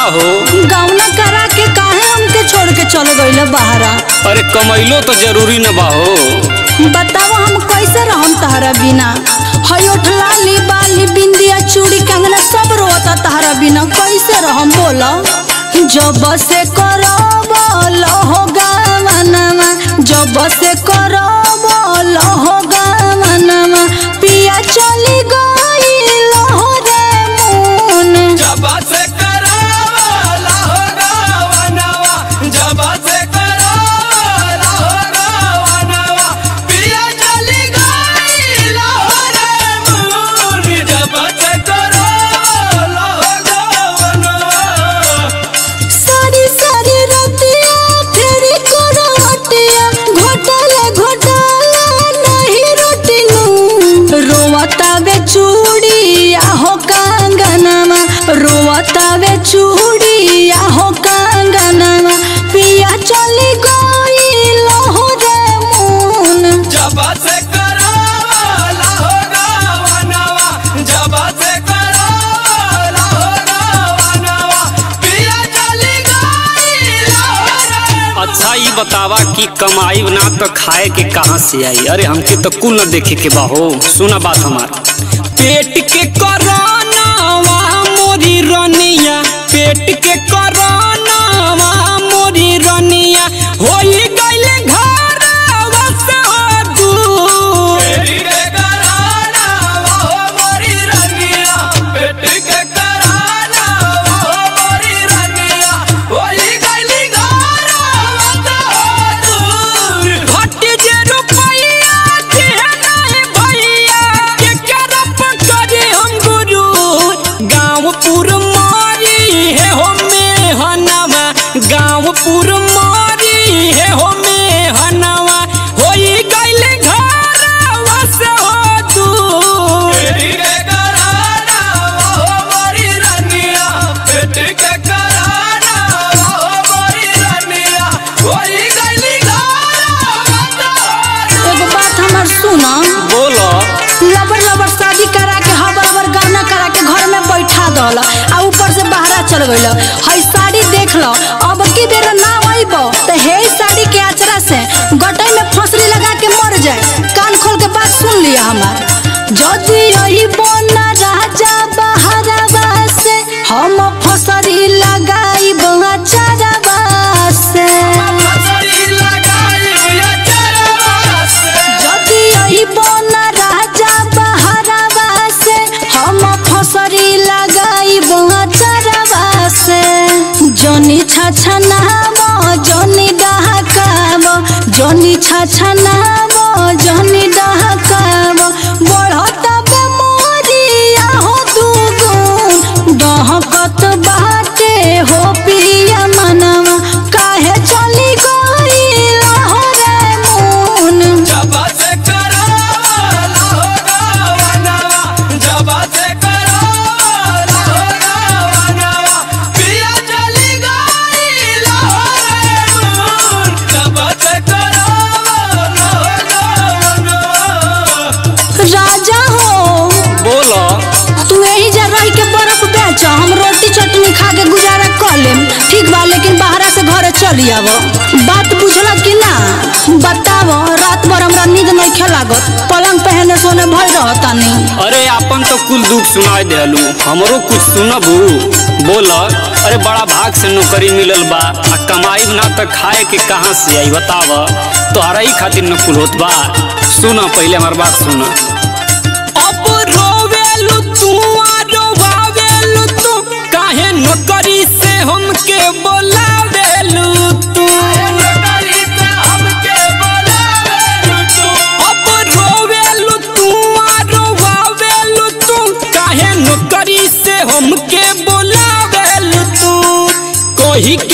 हो गौना करा के काहे हमके छोड़ के चल गइल बहरा। अरे कमैलो तो जरूरी न बा हो। बताओ हम कैसे रहम तहरा बिना। हई उठलाली बाली बिंदिया चूड़ी कंगना सब रोता तहरा बिना कैसे रहम बोलो। जब से करो बोलो हो गावनमा जब से करो बोलो हो गावनमा पिया चली गइल हो रे मुन। जब से करो बोलो हो गावनमा जब से करो बोलो हो गावनमा पिया चली गइल हो रे मुन। जब से करो बोलो हो गावनमा सारी सारी रतिया फेरी करो हटिया घोटाला घोटाला नहीं रोटिनू। रोवता वे चूड़िया हो कंगनमा रोवता वे चूड़िया हो कंगनमा पिया चली गइल हो रे मुन। जब से करो बोलो हो गावनमा जब से करो बोलो हो गावनमा पिया चली गइल हो रे। अच्छा ये बतावा कि कमाई ना तो खाए के कहाँ से आई। अरे हमके तो कुल न देखे के बा हो। सुना बात हमार पेट के करानावा मोरी रनिया पेट के करानावा मोरी रनिया होई गइले घरवा से दूर। पेट के कराना वो मोरी रंगिया पेट के कराना वो मोरी रंगिया होई गइली घरवा से दूर। हट जे रुपैया के नहीं भैया के करप करे हम गुरु। गाँवपुर मारी है हो मेहनवा गाँवपुर मारी है हो मेहनवा होई गइले घरवा से दूर। पेट के कराना वो मोरी रंगिया पेट के कराना वो मोरी रंगिया होई गइली घरवा से दूर। एगो बात हमर सुना बोलो लबर लबर शादी करा के हबर हबर गाना करा के घर में बैठा दल आ ऊपर से बाहरा चल गइल। हई साड़ी देख लो अब की बेर ना आइब तो हे साड़ी के अचरा से गटई में फसरी लगा के मर जाए। कान खोल के बात सुन लिया हमार। जदि यही बोना राजा बहरवा से हम फसरी लगाइब अचरवा से। फसरी लगाई हुई चरवा से जदि यही बोना राजा बहरवा से हम फसरी लगाइब अचरवा से। जनी छछनाव जनी डहकाव जनी छछनाव जनी डहकाव बढ़त बेमोरिया हो दुगुन डहकत बाटे हो पिया मनवा काहे चली गइल हो रे मुन। जब से करो बोलो हो गावनमा जब से करो बोलो हो गावनमा पिया चली गइल हो रे मुन। जब से करो बोलो हो गावनमा राजा हो बोलो तू यही जा रही के बर्फ बेच हम रोटी चटनी खा के गुजारा कर लेम ठीक बा लेकिन बाहरा से घरे चली आव। बात बुझला कि ना बताव रात भर हमरा नींद नहीं खेलागत पलंग पहने सोने भय रहता नहीं। अरे अपन तो कुल दुख सुनाई देलू हमरो कुछ सुनबू बोल। अरे बड़ा भाग से नौकरी मिलल बा आ कमाई ना तो खाए के कहाँ से आई बताव। तोहरा ही खातिर न कुल होत बा। सुना पहले हमार बात सुना। अब रोवेलू तू आ रोवावेलू तू काहे नौकरी से हमके बोलावेलू तू। नौकरी से हमके बोलावे तू अब रोवेलू तू आ रोवावेलू तू काहे नौकरी से हमके बोलावेलू तू। कोही